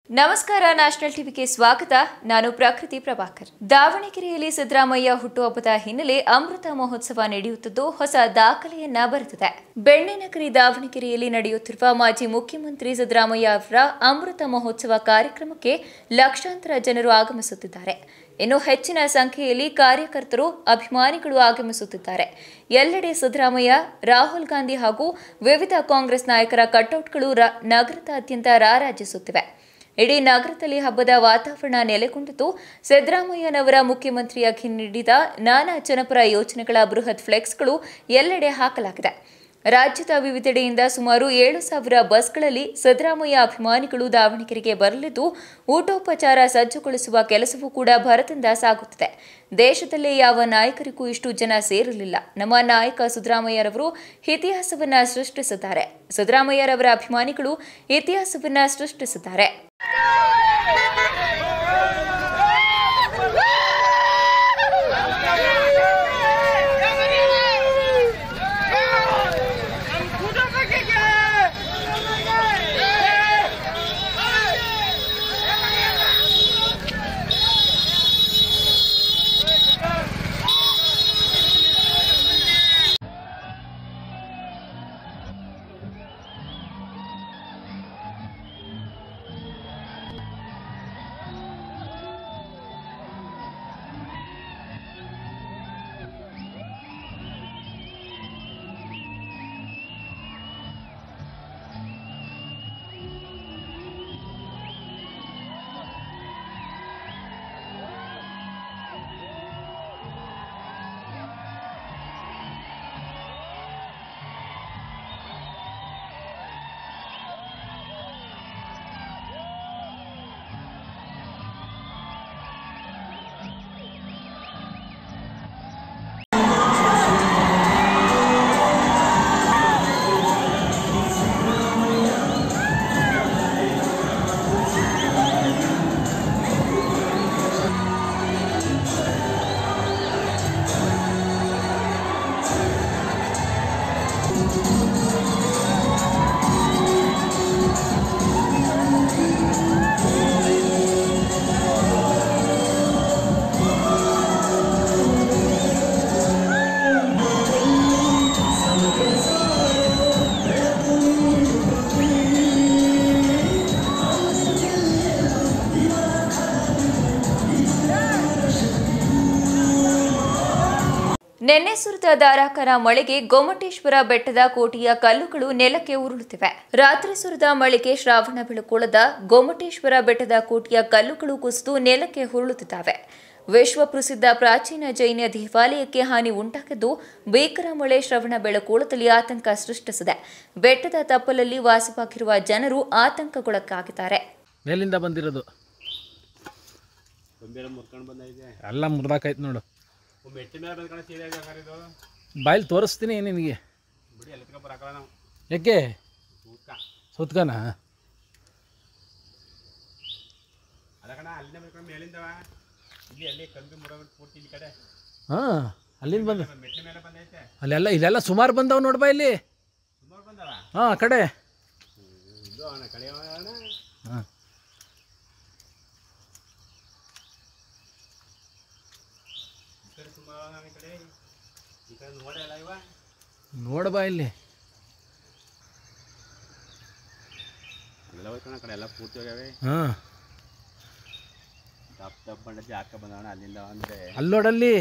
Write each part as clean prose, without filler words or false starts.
ನಮಸ್ಕಾರ ನ್ಯಾಷನಲ್ ಟಿವಿಗೆ ಸ್ವಾಗತ. ನಾನು ಪ್ರಕೃತಿ ಪ್ರಭಾಕರ್. ದಾವಣಗೆರೆಯಲ್ಲಿ ಸಿದ್ದರಾಮಯ್ಯ ಹುಟ್ಟುಹಬ್ಬದ ಹಿನ್ನೆಲೆ ಅಮೃತ ಮಹೋತ್ಸವ ನಡೆಯುತ್ತಿದ್ದು ಹೊಸ ದಾಖಲೆಯನ್ನ ಬರೆದಿದೆ. ಬೆಣ್ಣೆನಗರಿ ದಾವಣಗೆರೆಯಲ್ಲಿ ನಡೆಯುತ್ತಿರುವ ಮಾಜಿ ಮುಖ್ಯಮಂತ್ರಿ ಸಿದ್ದರಾಮಯ್ಯ ಅವರ ಅಮೃತ ಮಹೋತ್ಸವ ಕಾರ್ಯಕ್ರಮಕ್ಕೆ ಲಕ್ಷಾಂತರ ಜನರು ಆಗಮಿಸುತ್ತಿದ್ದಾರೆ. ಇನ್ನು ಹೆಚ್ಚಿನ ಸಂಖ್ಯೆಯಲ್ಲಿ ಕಾರ್ಯಕರ್ತರು, ಅಭಿಮಾನಿಗಳು ಆಗಮಿಸುತ್ತಿದ್ದಾರೆ. ಎಲ್ಲೆಡೆ ಸಿದ್ದರಾಮಯ್ಯ, ರಾಹುಲ್ ಗಾಂಧಿ ಹಾಗೂ ವಿವಿಧ ಕಾಂಗ್ರೆಸ್ ನಾಯಕರ ಕಟೌಟ್ಗಳು ನಗರದಾದ್ಯಂತ ರಾರಾಜಿಸುತ್ತಿವೆ. ಇಡೀ ನಗರದಲ್ಲಿ ಹಬ್ಬದ ವಾತಾವರಣ ನೆಲೆಗೊಂಡಿದ್ದು, ಸಿದ್ದರಾಮಯ್ಯನವರ ಮುಖ್ಯಮಂತ್ರಿಯಾಗಿ ನೀಡಿದ ನಾನಾ ಜನಪರ ಯೋಜನೆಗಳ ಬೃಹತ್ ಫ್ಲೆಕ್ಸ್ಗಳು ಎಲ್ಲೆಡೆ ಹಾಕಲಾಗಿದೆ. ರಾಜ್ಯದ ವಿವಿಧೆಡೆಯಿಂದ ಸುಮಾರು 7,000 ಬಸ್ಗಳಲ್ಲಿ ಸಿದ್ದರಾಮಯ್ಯ ಅಭಿಮಾನಿಗಳು ದಾವಣಗೆರೆಗೆ ಬರಲಿದ್ದು, ಊಟೋಪಚಾರ ಸಜ್ಜುಗೊಳಿಸುವ ಕೆಲಸವೂ ಕೂಡ ಭರದಿಂದ ಸಾಗುತ್ತಿದೆ. ದೇಶದಲ್ಲೇ ಯಾವ ನಾಯಕರಿಗೂ ಇಷ್ಟು ಜನ ಸೇರಲಿಲ್ಲ. ನಮ್ಮ ನಾಯಕ ಸಿದ್ದರಾಮಯ್ಯರವರು ಇತಿಹಾಸವನ್ನ ಸೃಷ್ಟಿಸಿದ್ದಾರೆ. ಸಿದ್ದರಾಮಯ್ಯರವರ ಅಭಿಮಾನಿಗಳು ಇತಿಹಾಸವನ್ನ ಸೃಷ್ಟಿಸಿದ್ದಾರೆ. ನಿನ್ನೆ ಸುರಿದ ಧಾರಾಕಾರ ಮಳೆಗೆ ಗೊಮ್ಮಟೇಶ್ವರ ಬೆಟ್ಟದ ಕೋಟೆಯ ಕಲ್ಲುಗಳು ನೆಲಕ್ಕೆ ಉರುಳುತ್ತಿವೆ. ರಾತ್ರಿ ಸುರಿದ ಮಳೆಗೆ ಶ್ರಾವಣ ಬೆಳಗೊಳದ ಗೊಮ್ಮಟೇಶ್ವರ ಬೆಟ್ಟದ ಕೋಟೆಯ ಕಲ್ಲುಗಳು ಕುಸಿದು ನೆಲಕ್ಕೆ ಉರುಳುತ್ತಿದ್ದಾವೆ. ವಿಶ್ವ ಪ್ರಸಿದ್ಧ ಪ್ರಾಚೀನ ಜೈನ ದೇವಾಲಯಕ್ಕೆ ಹಾನಿ ಉಂಟಾಗಿದ್ದು, ಭೀಕರ ಮಳೆ ಶ್ರವಣ ಬೆಳಗೊಳದಲ್ಲಿ ಆತಂಕ ಸೃಷ್ಟಿಸಿದೆ. ಬೆಟ್ಟದ ತಪ್ಪಲಲ್ಲಿ ವಾಸವಾಗಿರುವ ಜನರು ಆತಂಕಗೊಳಗಾಗಿದ್ದಾರೆ. ಮೇಲಿಂದ ಬಂದಿರೋದು ಎಲ್ಲ ಮುರ್ದಾಕೈತೆ ನೋಡು. ಬಾಯಲ್ಲಿ ತೋರಿಸ್ತೀನಿ ನಿನಗೆ. ಯಾಕೆ ಸುತ್ಕನ ಹಾಂ ಅಲ್ಲಿಂದ ಬಂದ ಅಲ್ಲೆಲ್ಲ ಇಲ್ಲೆಲ್ಲ ಸುಮಾರು ಬಂದವು ನೋಡ್ಬಾ ಇಲ್ಲಿ. ಹಾಂ ಆ ಕಡೆ ಹಾಂ ನೋಡಬಾ ಇಲ್ಲಿ ಹಾಂ ಅಲ್ಲೋಡಲ್ಲಿ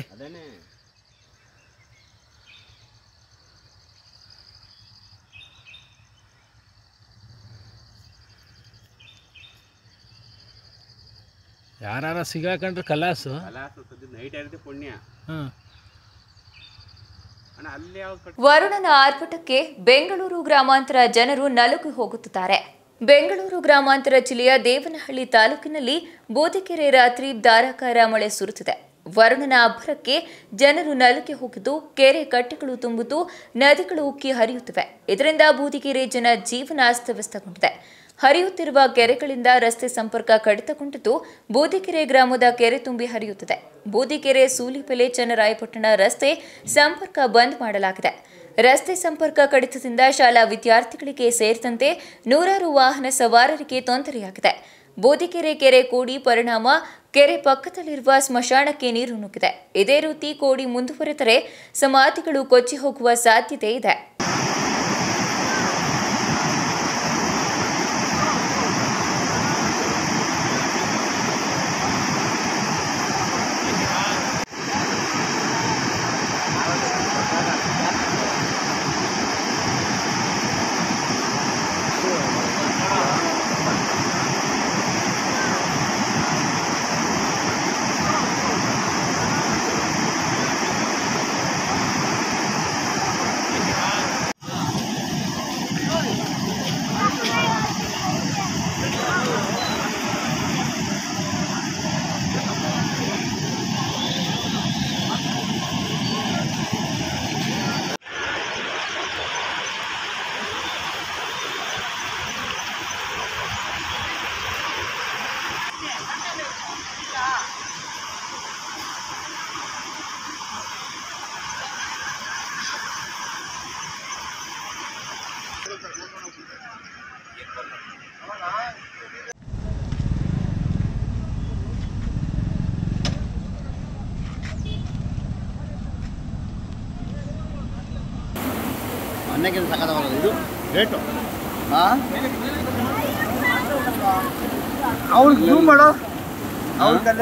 ಯಾರ ಸಿಗಾಕೊಂಡ್ರೆ ಕಲಾಸು ನೈಟ್ ಆಗುತ್ತೆ ಪುಣ್ಯ. ಹಾಂ ವರುಣನ ಆರ್ಭಟಕ್ಕೆ ಬೆಂಗಳೂರು ಗ್ರಾಮಾಂತರ ಜನರು ನಲುಗಿ ಹೋಗುತ್ತಿದ್ದಾರೆ. ಬೆಂಗಳೂರು ಗ್ರಾಮಾಂತರ ಜಿಲ್ಲೆಯ ದೇವನಹಳ್ಳಿ ತಾಲೂಕಿನಲ್ಲಿ ಬೋದಿಕೆರೆ ರಾತ್ರಿ ಧಾರಾಕಾರ ಮಳೆ ಸುರಿದಿದೆ. ವರುಣನ ಅಬ್ಬರಕ್ಕೆ ಜನರು ನಲುಗಿ ಹೋಗಿದ್ದು, ಕೆರೆ ಕಟ್ಟೆಗಳು ತುಂಬಿದ್ದು, ನದಿಗಳು ಉಕ್ಕಿ ಹರಿಯುತ್ತಿವೆ. ಇದರಿಂದ ಬೋದಿಕೆರೆ ಜನ ಜೀವನ ಅಸ್ತವ್ಯಸ್ತಗೊಂಡಿದೆ. ಹರಿಯುತ್ತಿರುವ ಕೆರೆಗಳಿಂದ ರಸ್ತೆ ಸಂಪರ್ಕ ಕಡಿತಗೊಂಡಿದ್ದು, ಬೋದಿಕೆರೆ ಗ್ರಾಮದ ಕೆರೆ ತುಂಬಿ ಹರಿಯುತ್ತಿದೆ. ಬೋದಿಕೆರೆ ಸೂಲಿಬೆಲೆ ಚನ್ನರಾಯಪಟ್ಟಣ ರಸ್ತೆ ಸಂಪರ್ಕ ಬಂದ್ ಮಾಡಲಾಗಿದೆ. ರಸ್ತೆ ಸಂಪರ್ಕ ಕಡಿತದಿಂದ ಶಾಲಾ ವಿದ್ಯಾರ್ಥಿಗಳಿಗೆ ಸೇರಿದಂತೆ ನೂರಾರು ವಾಹನ ಸವಾರರಿಗೆ ತೊಂದರೆಯಾಗಿದೆ. ಬೂದಿಕೆರೆ ಕೆರೆ ಕೂಡಿ ಪರಿಣಾಮ ಕೆರೆ ಪಕ್ಕದಲ್ಲಿರುವ ಸ್ಮಶಾನಕ್ಕೆ ನೀರು ನುಗ್ಗಿದೆ. ಇದೇ ರೀತಿ ಕೋಡಿ ಮುಂದುವರೆದರೆ ಸಮಾಧಿಗಳು ಕೊಚ್ಚಿ ಹೋಗುವ ಸಾಧ್ಯತೆ ಇದೆ. ಅನ್ನಕ್ಕಿಂತ ಸಕ್ಕತ್ತಾಗಲ್ಲ ಇದು ರೇಟು. ಹಾಂ ಅವ್ರಿಗೆ ಝೂಮ್ ಮಾಡೋ ಅವ್ರಿಗಲ್ಲ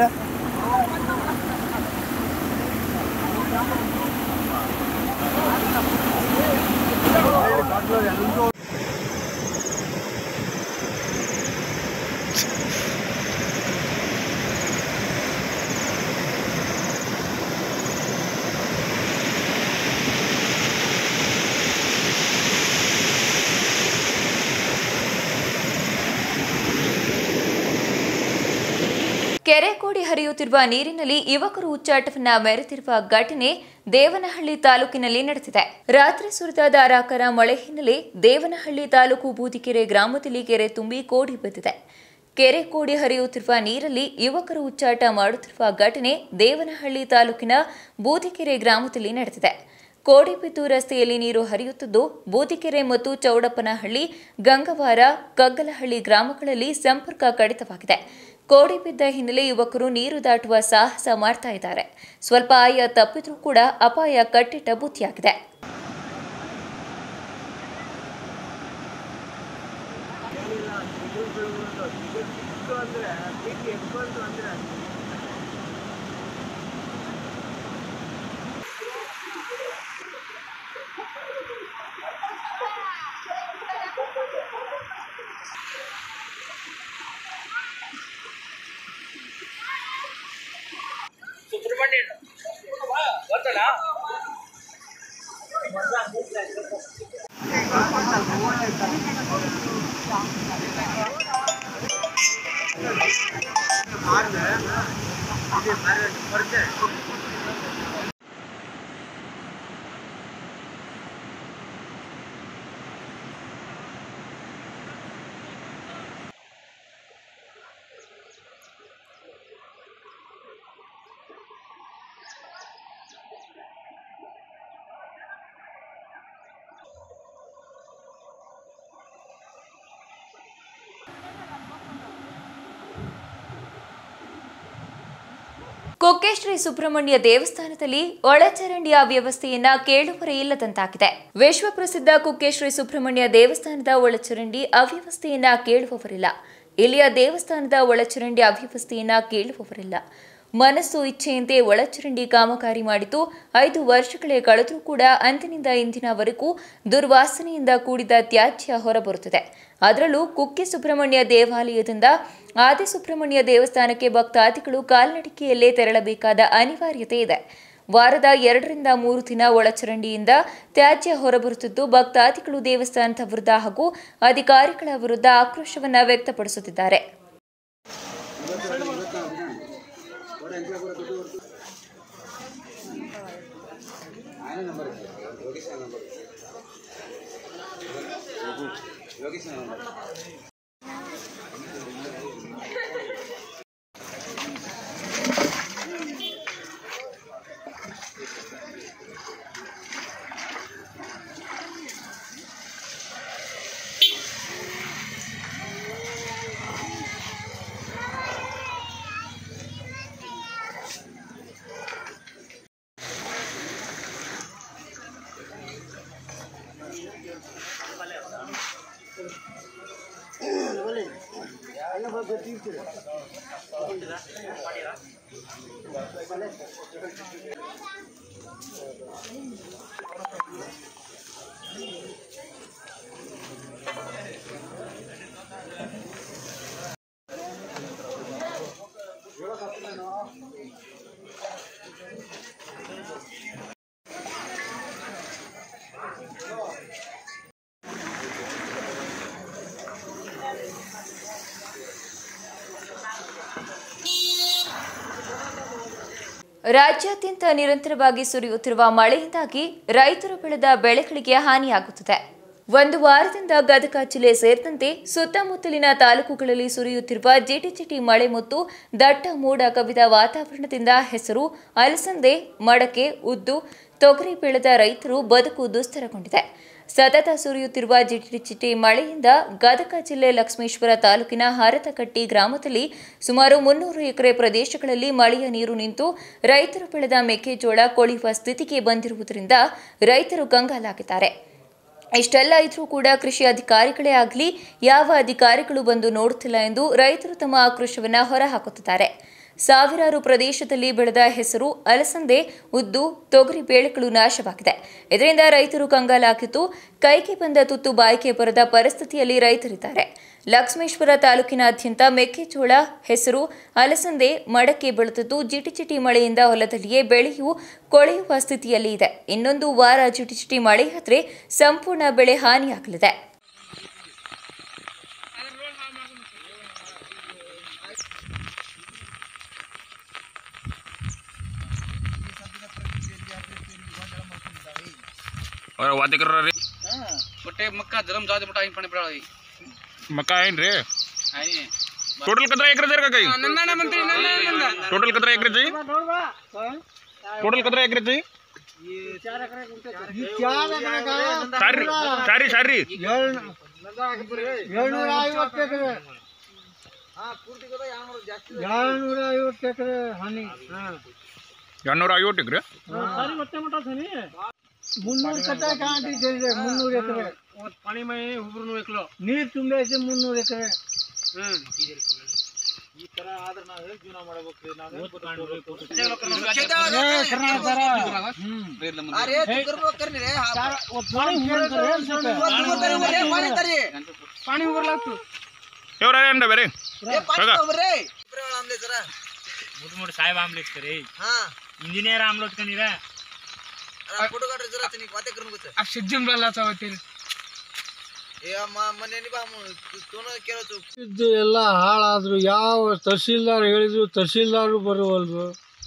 ಕೆರೆ ಕೂಡಿ ಹರಿಯುತ್ತಿರುವ ನೀರಿನಲ್ಲಿ ಯುವಕರು ಹುಚ್ಚಾಟವನ್ನ ಮೆರೆತಿರುವ ಘಟನೆ ದೇವನಹಳ್ಳಿ ತಾಲೂಕಿನಲ್ಲಿ ನಡೆದಿದೆ. ರಾತ್ರಿ ಸುರಿದ ಧಾರಾಕಾರ ಮಳೆ ಹಿನ್ನೆಲೆ ದೇವನಹಳ್ಳಿ ತಾಲೂಕು ಬೂದಿಕೆರೆ ಗ್ರಾಮದಲ್ಲಿ ಕೆರೆ ತುಂಬಿ ಕೋಡಿ ಬಿದ್ದಿದೆ. ಕೆರೆ ಕೋಡಿ ಹರಿಯುತ್ತಿರುವ ನೀರಲ್ಲಿ ಯುವಕರು ಹುಚ್ಚಾಟ ಮಾಡುತ್ತಿರುವ ಘಟನೆ ದೇವನಹಳ್ಳಿ ತಾಲೂಕಿನ ಬೂದಿಕೆರೆ ಗ್ರಾಮದಲ್ಲಿ ನಡೆದಿದೆ. ಕೋಡಿ ಬಿದ್ದು ರಸ್ತೆಯಲ್ಲಿ ನೀರು ಹರಿಯುತ್ತಿದ್ದು ಬೂದಿಕೆರೆ ಮತ್ತು ಚೌಡಪ್ಪನಹಳ್ಳಿ, ಗಂಗವಾರ, ಕಗ್ಗಲಹಳ್ಳಿ ಗ್ರಾಮಗಳಲ್ಲಿ ಸಂಪರ್ಕ ಕಡಿತವಾಗಿದೆ. ಕೋಡಿ ಬಿದ್ದ ಹಿನ್ನೆಲೆ ಯುವಕರು ನೀರು ದಾಟುವ ಸಾಹಸ ಮಾಡ್ತಾ ಇದ್ದಾರೆ. ಸ್ವಲ್ಪ ಆಯ ತಪ್ಪಿದ್ರೂ ಕೂಡ ಅಪಾಯ ಕಟ್ಟಿಟ್ಟ ಬುತ್ತಿಯಾಗಿದೆ. ಕುಕ್ಕೆ ಶ್ರೀ ಸುಬ್ರಹ್ಮಣ್ಯ ದೇವಸ್ಥಾನದಲ್ಲಿ ಒಳಚರಂಡಿಯ ವ್ಯವಸ್ಥೆಯನ್ನ ಕೇಳುವರೆ ಇಲ್ಲದಂತಾಗಿದೆ. ವಿಶ್ವಪ್ರಸಿದ್ಧ ಕುಕ್ಕೆ ಶ್ರೀ ಸುಬ್ರಹ್ಮಣ್ಯ ದೇವಸ್ಥಾನದ ಒಳಚರಂಡಿ ಅವ್ಯವಸ್ಥೆಯನ್ನ ಕೇಳುವವರಿಲ್ಲ. ಇಲ್ಲಿಯ ದೇವಸ್ಥಾನದ ಒಳಚರಂಡಿ ಅವ್ಯವಸ್ಥೆಯನ್ನ ಕೇಳುವವರಿಲ್ಲ. ಮನಸ್ಸು ಇಚ್ಛೆಯಂತೆ ಒಳಚರಂಡಿ ಕಾಮಗಾರಿ ಮಾಡಿದ್ದು 5 ವರ್ಷಗಳೇ ಕಳೆದರೂ ಕೂಡ ಅಂದಿನಿಂದ ಇಂದಿನವರೆಗೂ ದುರ್ವಾಸನೆಯಿಂದ ಕೂಡಿದ ತ್ಯಾಜ್ಯ ಹೊರಬರುತ್ತಿದೆ. ಅದರಲ್ಲೂ ಕುಕ್ಕೆ ಸುಬ್ರಹ್ಮಣ್ಯ ದೇವಾಲಯದಿಂದ ಆದಿಸುಬ್ರಹ್ಮಣ್ಯ ದೇವಸ್ಥಾನಕ್ಕೆ ಭಕ್ತಾದಿಗಳು ಕಾಲ್ನಡಿಗೆಯಲ್ಲೇ ತೆರಳಬೇಕಾದ ಅನಿವಾರ್ಯತೆ ಇದೆ. ವಾರದ 2 ರಿಂದ 3 ದಿನ ಒಳಚರಂಡಿಯಿಂದ ತ್ಯಾಜ್ಯ ಹೊರಬರುತ್ತಿದ್ದು ಭಕ್ತಾದಿಗಳು ದೇವಸ್ಥಾನದ ವಿರುದ್ಧ ಹಾಗೂ ಅಧಿಕಾರಿಗಳ ವಿರುದ್ಧ ಆಕ್ರೋಶವನ್ನ ವ್ಯಕ್ತಪಡಿಸುತ್ತಿದ್ದಾರೆ. ರಾಜ್ಯಾದ್ಯಂತ ನಿರಂತರವಾಗಿ ಸುರಿಯುತ್ತಿರುವ ಮಳೆಯಿಂದಾಗಿ ರೈತರು ಬೆಳೆದ ಬೆಳೆಗಳಿಗೆ ಹಾನಿಯಾಗುತ್ತಿದೆ. ಒಂದು ವಾರದಿಂದ ಗದಗ ಜಿಲ್ಲೆ ಸೇರಿದಂತೆ ಸುತ್ತಮುತ್ತಲಿನ ತಾಲೂಕುಗಳಲ್ಲಿ ಸುರಿಯುತ್ತಿರುವ ಜಿಟಿಜಿಟಿ ಮಳೆ ಮತ್ತು ದಟ್ಟ ಮೋಡ ಕವಿದ ವಾತಾವರಣದಿಂದ ಹೆಸರು, ಅಲಸಂದೆ, ಮಡಕೆ, ಉದ್ದು, ತೊಗರಿ ಬೆಳೆದ ರೈತರು ಬದುಕು ದುಸ್ತರಗೊಂಡಿದೆ. ಸತತ ಸುರಿಯುತ್ತಿರುವ ಜಿಟಿಜಿಟಿ ಮಳೆಯಿಂದ ಗದಗ ಜಿಲ್ಲೆ ಲಕ್ಷ್ಮೇಶ್ವರ ತಾಲೂಕಿನ ಹರತಕಟ್ಟಿ ಗ್ರಾಮದಲ್ಲಿ ಸುಮಾರು 300 ಎಕರೆ ಪ್ರದೇಶಗಳಲ್ಲಿ ಮಳೆಯ ನೀರು ನಿಂತು ರೈತರು ಬೆಳೆದ ಮೆಕ್ಕೆಜೋಳ ಕೊಳೆಯುವ ಸ್ಥಿತಿಗೆ ಬಂದಿರುವುದರಿಂದ ರೈತರು ಕಂಗಾಲಾಗಿದ್ದಾರೆ. ಇಷ್ಟೆಲ್ಲ ಇದ್ರೂ ಕೂಡ ಕೃಷಿ ಅಧಿಕಾರಿಗಳೇ ಆಗಲಿ ಯಾವ ಅಧಿಕಾರಿಗಳು ಬಂದು ನೋಡುತ್ತಿಲ್ಲ ಎಂದು ರೈತರು ತಮ್ಮ ಆಕ್ರೋಶವನ್ನು ಹೊರಹಾಕುತ್ತಿದ್ದಾರೆ. ಸಾವಿರಾರು ಪ್ರದೇಶದಲ್ಲಿ ಬೆಳೆದ ಹೆಸರು, ಅಲಸಂದೆ, ಉದ್ದು, ತೊಗರಿ ಬೆಳೆಗಳು ನಾಶವಾಗಿದೆ. ಇದರಿಂದ ರೈತರು ಕಂಗಾಲಾಗಿದ್ದು ಕೈಗೆ ಬಂದ ತುತ್ತು ಬಾಯಿಗೆ ಬರದ ಪರಿಸ್ಥಿತಿಯಲ್ಲಿ ರೈತರಿದ್ದಾರೆ. ಲಕ್ಷ್ಮೇಶ್ವರ ತಾಲೂಕಿನಾದ್ಯಂತ ಮೆಕ್ಕೆಜೋಳ, ಹೆಸರು, ಅಲಸಂದೆ, ಮಡಕೆ ಬೆಳೆದಿದ್ದು ಜಿಟಿಜಿಟಿ ಮಳೆಯಿಂದ ಹೊಲದಲ್ಲಿಯೇ ಬೆಳೆಯು ಕೊಳೆಯುವ ಸ್ಥಿತಿಯಲ್ಲಿ ಇದೆ. ಇನ್ನೊಂದು ವಾರ ಜಿಟಿಜಿಟಿ ಮಳೆಯಾದರೆ ಸಂಪೂರ್ಣ ಬೆಳೆ ಹಾನಿಯಾಗಲಿದೆ. और वादे कर रहे बटे मक्का धर्म जाते बटा ही पानी पड़ा मक्का है रे टोटल कितना एकड़ का कहीं नन्ना मंत्री नन्ना टोटल कितना एकड़ चाहिए टोटल कितना एकड़ चाहिए ये 4 ಎಕರೆ ಗುಂಟೆ 4 ಎಕರೆ सारी सारी 750 ಎಕರೆ ಪೂರ್ತಿ ಕೂಡ 250 ಎಕರೆ ಹಾನಿ 250 ಎಕರೆ ಸಾರಿ ಮತ್ತೆ ಮಟ ಸನಿ 300 ಕಟ್ಟೆ ಕಾಂಟಿ ಜರಿದೆ 300 ಎಕರೆ पानी में उबरनु एकलो ನೀರು ತುಂಬೈತೆ 300 ಎಕರೆ ಈ ತರ ಆದ್ರೆ ನಾವು ಹೇಗೆ ಜೀವನ ಮಾಡಬೇಕು ನಾವು पानी उबरलाತು ఎవరు అండి ಬೇರೆ मोठ साहेब आमलेट करे हां इंजिनियर आमलेट कनीरा फोटो काढ जरा तनी बाते करून गोच आ सज्जन बल्लाचा होते ए ಮನೆನಿ ಬಾ ತೋನ ಕೇಳತು ಇದು ಎಲ್ಲ ಹಾಳಾದ್ರು ಯಾವ ತಹಸೀಲ್ದಾರ್ ಹೇಳಿದ್ರು ತಹಸೀಲ್ದಾರು ಬರುವಲ್ರು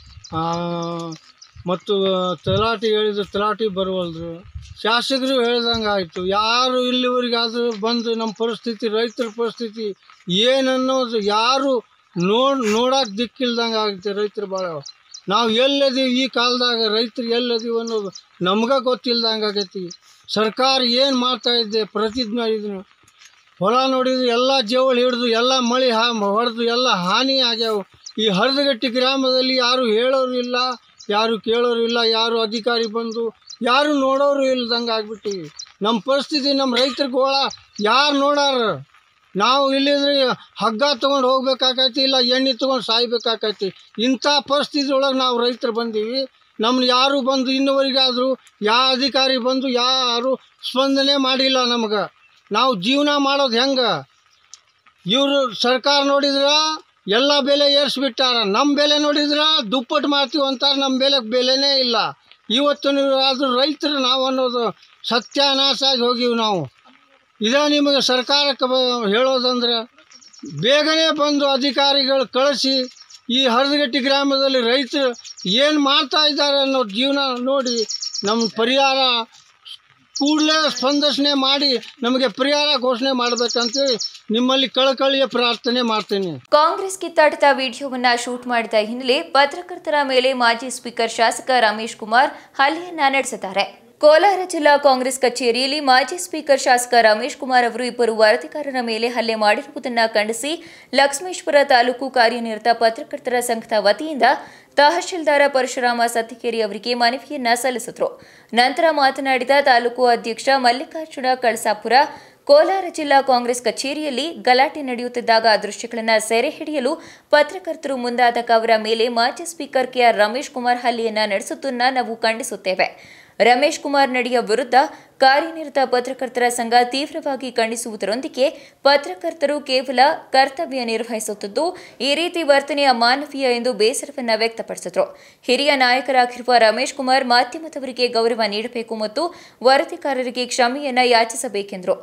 ಮತ್ತು ತಲಾಟಿ ಹೇಳಿದ್ರು ತಲಾಟಿ ಬರುವಲ್ರು ಶಾಸಕರು ಹೇಳ್ದಂಗೆ ಆಯಿತು ಯಾರು ಇಲ್ಲಿವರೆಗಾದರೂ ಬಂದು ನಮ್ಮ ಪರಿಸ್ಥಿತಿ ರೈತರ ಪರಿಸ್ಥಿತಿ ಏನನ್ನೋದು ಯಾರು ನೋಡಕ್ಕೆ ದಿಕ್ಕಿಲ್ದಂಗೆ ಆಗುತ್ತೆ ರೈತರು ಭಾಳ ನಾವು ಎಲ್ಲದೀವಿ ಈ ಕಾಲದಾಗ ರೈತರು ಎಲ್ಲದೀವಿ ಅನ್ನೋದು ನಮ್ಗೆ ಗೊತ್ತಿಲ್ದಂಗೆ ಆಗೈತಿ ಸರ್ಕಾರ ಏನು ಮಾಡ್ತಾಯಿದ್ದೆ ಪ್ರತಿಜ್ಞೆ ಇದನ್ನು ಹೊಲ ನೋಡಿದ್ರು ಎಲ್ಲ ಜವಳಿ ಹಿಡಿದು ಎಲ್ಲ ಮಳೆ ಹೊಡೆದು ಎಲ್ಲ ಹಾನಿ ಆಗ್ಯಾವ ಈ ಹರದಗಟ್ಟಿ ಗ್ರಾಮದಲ್ಲಿ ಯಾರು ಹೇಳೋರು ಇಲ್ಲ ಯಾರು ಕೇಳೋರು ಇಲ್ಲ ಯಾರು ಅಧಿಕಾರಿ ಬಂದು ಯಾರು ನೋಡೋರು ಇಲ್ದಂಗೆ ಆಗ್ಬಿಟ್ಟಿವಿ ನಮ್ಮ ಪರಿಸ್ಥಿತಿ ನಮ್ಮ ರೈತರ ಗೋಳ ಯಾರು ನೋಡಾರ ನಾವು ಇಲ್ಲಿದ್ರೆ ಹಗ್ಗ ತೊಗೊಂಡು ಹೋಗ್ಬೇಕಾಕೈತಿ ಇಲ್ಲ ಎಣ್ಣೆ ತೊಗೊಂಡು ಸಾಯ್ಬೇಕಾಕೈತಿ ಇಂಥ ಪರಿಸ್ಥಿತಿ ಒಳಗೆ ನಾವು ರೈತರು ಬಂದೀವಿ ನಮ್ಮನ್ನು ಯಾರು ಬಂದು ಇನ್ನುವರೆಗಾದರೂ ಯಾವ ಅಧಿಕಾರಿ ಬಂದು ಯಾರು ಸ್ಪಂದನೆ ಮಾಡಿಲ್ಲ ನಮ್ಗೆ ನಾವು ಜೀವನ ಮಾಡೋದು ಹೆಂಗೆ ಇವರು ಸರ್ಕಾರ ನೋಡಿದ್ರೆ ಎಲ್ಲ ಬೆಲೆ ಏರಿಸ್ಬಿಟ್ಟಾರ ನಮ್ಮ ಬೆಲೆ ನೋಡಿದ್ರೆ ದುಪ್ಪಟ್ಟು ಮಾಡ್ತೀವಿ ಅಂತಾರೆ ನಮ್ಮ ಬೆಲೆನೇ ಇಲ್ಲ ಇವತ್ತು ಆದರೂ ರೈತರು ನಾವು ಅನ್ನೋದು ಸತ್ಯಾನಾಶ ಆಗಿ ಹೋಗಿವಿ ನಾವು ಇದೇ ನಿಮಗೆ ಸರ್ಕಾರಕ್ಕೆ ಹೇಳೋದಂದ್ರೆ ಬೇಗನೆ ಬಂದು ಅಧಿಕಾರಿಗಳು ಕಳಿಸಿ ಈ ಹರದಗಟ್ಟಿ ಗ್ರಾಮದಲ್ಲಿ ರೈತರು ಏನು ಮಾಡ್ತಾ ಇದ್ದಾರೆ ಅನ್ನೋ ಜೀವನ ನೋಡಿ ನಮ್ಮ ಪರಿಹಾರ ಕೂಡಲೇ ಸ್ಪಂದನೆ ಮಾಡಿ ನಮಗೆ ಪರಿಹಾರ ಘೋಷಣೆ ಮಾಡಬೇಕಂತೇಳಿ ನಿಮ್ಮಲ್ಲಿ ಕಳಕಳಿಯ ಪ್ರಾರ್ಥನೆ ಮಾಡ್ತೇನೆ. ಕಾಂಗ್ರೆಸ್ ಕಿತ್ತಾಟದ ವಿಡಿಯೋವನ್ನ ಶೂಟ್ ಮಾಡಿದ ಹಿನ್ನೆಲೆ ಪತ್ರಕರ್ತರ ಮೇಲೆ ಮಾಜಿ ಸ್ಪೀಕರ್ ಶಾಸಕ ರಮೇಶ್ ಕುಮಾರ್ ಹಲ್ಲೆಯನ್ನ ನಡೆಸಿದ್ದಾರೆ. ಕೋಲಾರ ಜಿಲ್ಲಾ ಕಾಂಗ್ರೆಸ್ ಕಚೇರಿಯಲ್ಲಿ ಮಾಜಿ ಸ್ಪೀಕರ್ ಶಾಸಕ ರಮೇಶ್ ಕುಮಾರ್ ಅವರು ಇಬ್ಬರು ವರದಿಗಾರರ ಮೇಲೆ ಹಲ್ಲೆ ಮಾಡಿರುವುದನ್ನು ಖಂಡಿಸಿ ಲಕ್ಷ್ಮೇಶ್ವರ ತಾಲೂಕು ಕಾರ್ಯನಿರತ ಪತ್ರಕರ್ತರ ಸಂಘದ ವತಿಯಿಂದ ತಹಶೀಲ್ದಾರ ಪರಶುರಾಮ ಸತ್ತಿಕೇರಿ ಅವರಿಗೆ ಮನವಿಯನ್ನ ಸಲ್ಲಿಸಿದರು. ನಂತರ ಮಾತನಾಡಿದ ತಾಲೂಕು ಅಧ್ಯಕ್ಷ ಮಲ್ಲಿಕಾರ್ಜುನ ಕಳಸಾಪುರ, ಕೋಲಾರ ಜಿಲ್ಲಾ ಕಾಂಗ್ರೆಸ್ ಕಚೇರಿಯಲ್ಲಿ ಗಲಾಟೆ ನಡೆಯುತ್ತಿದ್ದಾಗ ದೃಶ್ಯಗಳನ್ನು ಸೆರೆ ಹಿಡಿಯಲು ಪತ್ರಕರ್ತರು ಮುಂದಾದಾಗ ಅವರ ಮೇಲೆ ಮಾಜಿ ಸ್ಪೀಕರ್ ಕೆಆರ್ ರಮೇಶ್ ಕುಮಾರ್ ಹಲ್ಲೆಯನ್ನ ನಡೆಸುವುದನ್ನು ನಾವು ಖಂಡಿಸುತ್ತೇವೆ. ರಮೇಶ್ ಕುಮಾರ್ ನಡೆಯ ವಿರುದ್ಧ ಕಾರ್ಯನಿರತ ಪತ್ರಕರ್ತರ ಸಂಘ ತೀವ್ರವಾಗಿ ಖಂಡಿಸುವುದರೊಂದಿಗೆ ಪತ್ರಕರ್ತರು ಕೇವಲ ಕರ್ತವ್ಯ ನಿರ್ವಹಿಸುತ್ತಿದ್ದು ಈ ರೀತಿ ವರ್ತನೆ ಅಮಾನವೀಯ ಎಂದು ಬೇಸರವನ್ನು ವ್ಯಕ್ತಪಡಿಸಿದರು. ಹಿರಿಯ ನಾಯಕರಾಗಿರುವ ರಮೇಶ್ ಕುಮಾರ್ ಮಾಧ್ಯಮದವರಿಗೆ ಗೌರವ ನೀಡಬೇಕು ಮತ್ತು ವರದಿಗಾರರಿಗೆ ಕ್ಷಮೆಯನ್ನ ಯಾಚಿಸಬೇಕೆಂದರು.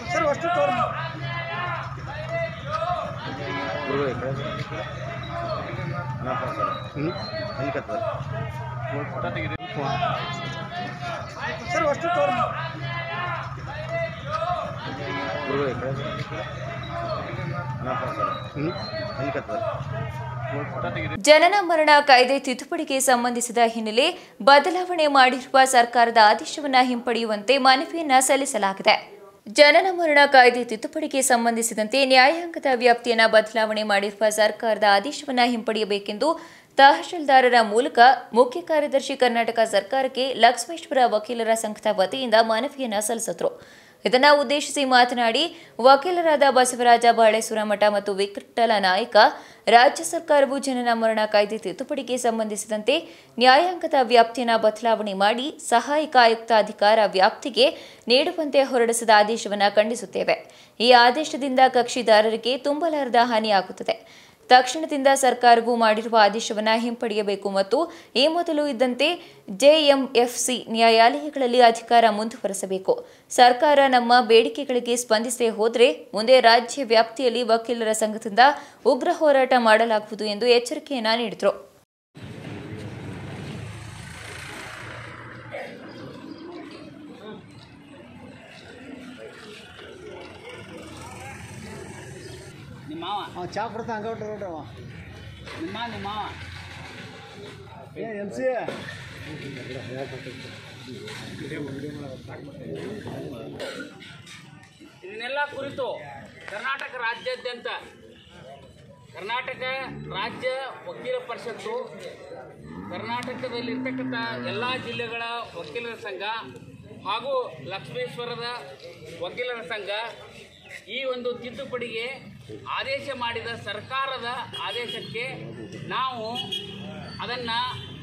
ಜನನ ಮರಣ ಕಾಯ್ದೆ ತಿದ್ದುಪಡಿಗೆ ಸಂಬಂಧಿಸಿದ ಹಿನ್ನೆಲೆ ಬದಲಾವಣೆ ಮಾಡಿರುವ ಸರ್ಕಾರದ ಆದೇಶವನ್ನು ಹಿಂಪಡೆಯುವಂತೆ ಮನವಿಯನ್ನ ಸಲ್ಲಿಸಲಾಗಿದೆ. ಜನನ ಮರಣ ಕಾಯ್ದೆ ತಿದ್ದುಪಡಿಗೆ ಸಂಬಂಧಿಸಿದಂತೆ ನ್ಯಾಯಾಂಗದ ವ್ಯಾಪ್ತಿಯನ್ನು ಬದಲಾವಣೆ ಮಾಡಿರುವ ಸರ್ಕಾರದ ಆದೇಶವನ್ನು ಹಿಂಪಡೆಯಬೇಕೆಂದು ತಹಶೀಲ್ದಾರರ ಮೂಲಕ ಮುಖ್ಯ ಕಾರ್ಯದರ್ಶಿ ಕರ್ನಾಟಕ ಸರ್ಕಾರಕ್ಕೆ ಲಕ್ಷ್ಮೇಶ್ವರ ವಕೀಲರ ಸಂಘದ ವತಿಯಿಂದ ಮನವಿಯನ್ನು ಸಲ್ಲಿಸಿದರು. ಇದನ್ನು ಉದ್ದೇಶಿಸಿ ಮಾತನಾಡಿ ವಕೀಲರಾದ ಬಸವರಾಜ ಬಾಳೆಸುರಮಠ ಮತ್ತು ವಿಠ್ಠಲ ನಾಯಕ, ರಾಜ್ಯ ಸರ್ಕಾರವು ಜನನ ಮರಣ ಕಾಯ್ದೆ ತಿದ್ದುಪಡಿಗೆ ಸಂಬಂಧಿಸಿದಂತೆ ನ್ಯಾಯಾಂಗದ ವ್ಯಾಪ್ತಿಯನ್ನು ಬದಲಾವಣೆ ಮಾಡಿ ಸಹಾಯಕ ಆಯುಕ್ತ ಅಧಿಕಾರ ವ್ಯಾಪ್ತಿಗೆ ನೀಡುವಂತೆ ಹೊರಡಿಸಿದ ಆದೇಶವನ್ನು ಖಂಡಿಸುತ್ತೇವೆ. ಈ ಆದೇಶದಿಂದ ಕಕ್ಷಿದಾರರಿಗೆ ತುಂಬಲಾರದ ಹಾನಿಯಾಗುತ್ತದೆ. ತಕ್ಷಣದಿಂದ ಸರ್ಕಾರವು ಮಾಡಿರುವ ಆದೇಶವನ್ನು ಹಿಂಪಡೆಯಬೇಕು ಮತ್ತು ಈ ಮೊದಲು ಇದ್ದಂತೆ ಜೆಎಂಎಫ್ಸಿ ನ್ಯಾಯಾಲಯಗಳಲ್ಲಿ ಅಧಿಕಾರ ಮುಂದುವರೆಸಬೇಕು. ಸರ್ಕಾರ ನಮ್ಮ ಬೇಡಿಕೆಗಳಿಗೆ ಸ್ಪಂದಿಸದೇ ಹೋದರೆ ಮುಂದೆ ರಾಜ್ಯ ವ್ಯಾಪ್ತಿಯಲ್ಲಿ ವಕೀಲರ ಸಂಘದಿಂದ ಉಗ್ರ ಹೋರಾಟ ಮಾಡಲಾಗುವುದು ಎಂದು ಎಚ್ಚರಿಕೆಯನ್ನ ನೀಡಿದರು. ಚಾ ಕೊಡ್ತಾ ಹಂಗ ಇದನ್ನೆಲ್ಲ ಕುರಿತು ಕರ್ನಾಟಕ ರಾಜ್ಯಾದ್ಯಂತ ಕರ್ನಾಟಕ ರಾಜ್ಯ ವಕೀಲ ಪರಿಷತ್ತು, ಕರ್ನಾಟಕದಲ್ಲಿರ್ತಕ್ಕಂಥ ಎಲ್ಲ ಜಿಲ್ಲೆಗಳ ವಕೀಲರ ಸಂಘ ಹಾಗೂ ಲಕ್ಷ್ಮೇಶ್ವರದ ವಕೀಲರ ಸಂಘ ಈ ಒಂದು ತಿದ್ದುಪಡಿಗೆ ಆದೇಶ ಮಾಡಿದ ಸರ್ಕಾರದ ಆದೇಶಕ್ಕೆ ನಾವು ಅದನ್ನು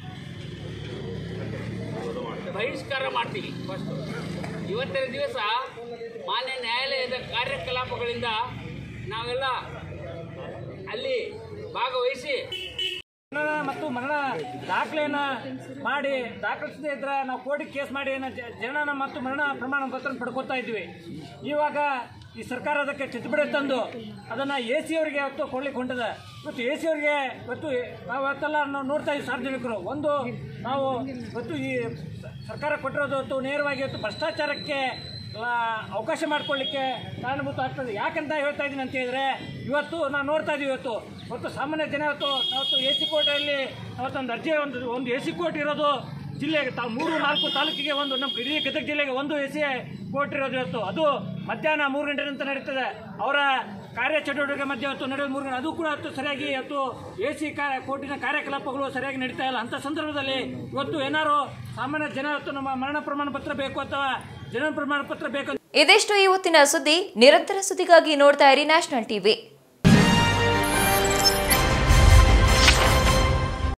ಬಹಿಷ್ಕಾರ ಮಾಡ್ತೀವಿ. ಫಸ್ಟು ಇವತ್ತಿನ ದಿವಸ ಮಾನ್ಯ ನ್ಯಾಯಾಲಯದ ಕಾರ್ಯಕಲಾಪಗಳಿಂದ ನಾವೆಲ್ಲ ಅಲ್ಲಿ ಭಾಗವಹಿಸಿ ಜನನ ಮತ್ತು ಮರಣ ದಾಖಲೆಯನ್ನು ಮಾಡಿ ದಾಖಲಿಸದೇ ಇದ್ರೆ ನಾವು ಕೋರ್ಟಿಗೆ ಕೇಸ್ ಮಾಡಿ ಜನನ ಮತ್ತು ಮರಣ ಪ್ರಮಾಣ ಪತ್ರ ಪಡ್ಕೊತಾ ಇದ್ವಿ. ಇವಾಗ ಈ ಸರ್ಕಾರ ಅದಕ್ಕೆ ತಿದ್ದುಪಡಿ ತಂದು ಅದನ್ನು AC ಅವರಿಗೆ ಇವತ್ತು ಕೊಡ್ಲಿಕ್ಕೆ ಹೊಂಟಿದೆ. ಇವತ್ತು AC ಅವರಿಗೆ ಇವತ್ತು ನಾವು ಇವತ್ತೆಲ್ಲ ನಾವು ನೋಡ್ತಾ ಇದ್ದೀವಿ. ಸಾರ್ವಜನಿಕರು ನಾವು ಇವತ್ತು ಈ ಸರ್ಕಾರ ಕೊಟ್ಟಿರೋದು ಇವತ್ತು ನೇರವಾಗಿ ಇವತ್ತು ಭ್ರಷ್ಟಾಚಾರಕ್ಕೆ ಅವಕಾಶ ಮಾಡಿಕೊಳ್ಳಿಕ್ಕೆ ಕಾರಣಭೂತ ಆಗ್ತದೆ. ಯಾಕಂತ ಹೇಳ್ತಾ ಇದ್ದೀನಿ ಅಂತ ಹೇಳಿದ್ರೆ ಇವತ್ತು ನಾವು ನೋಡ್ತಾ ಇದ್ದೀವಿ. ಇವತ್ತು ಸಾಮಾನ್ಯ ಜನ ಇವತ್ತು AC ಕೋರ್ಟಲ್ಲಿ ಅವತ್ತೊಂದು ಅರ್ಜಿ ಒಂದು AC ಕೋರ್ಟ್ ಇರೋದು ಜಿಲ್ಲೆಗೆ 3-4 ತಾಲೂಕಿಗೆ ಒಂದು, ನಮ್ಮ ಇಡೀ ಗದಗ ಜಿಲ್ಲೆಗೆ ಒಂದು AC ಕೋರ್ಟ್ ಇರೋದು ಇವತ್ತು. ಅದು ಮಧ್ಯಾಹ್ನ 3 ಗಂಟೆ ನಂತರ ನಡೀತದೆ. ಅವರ ಕಾರ್ಯಚಟುವಟಿಕೆ ಮಧ್ಯೆ ಇವತ್ತು ನಡೆಯೋದು 3 ಗಂಟೆ. ಅದು ಕೂಡ ಇವತ್ತು ಸರಿಯಾಗಿ ಇವತ್ತು AC ಕೋರ್ಟಿನ ಕಾರ್ಯಕಲಾಪಗಳು ಸರಿಯಾಗಿ ನಡೀತಾ ಇಲ್ಲ. ಅಂಥ ಸಂದರ್ಭದಲ್ಲಿ ಇವತ್ತು ಏನಾರು ಸಾಮಾನ್ಯ ಜನ ಇವತ್ತು ನಮ್ಮ ಮರಣ ಪ್ರಮಾಣ ಪತ್ರ ಬೇಕು ಅಥವಾ ಜನನ ಪ್ರಮಾಣ ಪತ್ರ ಬೇಕು. ಇದಿಷ್ಟು ಇವತ್ತಿನ ಸುದ್ದಿ. ನಿರಂತರ ಸುದ್ದಿಗಾಗಿ ನೋಡ್ತಾ ಇರಿ ನ್ಯಾಷನಲ್ ಟಿವಿ.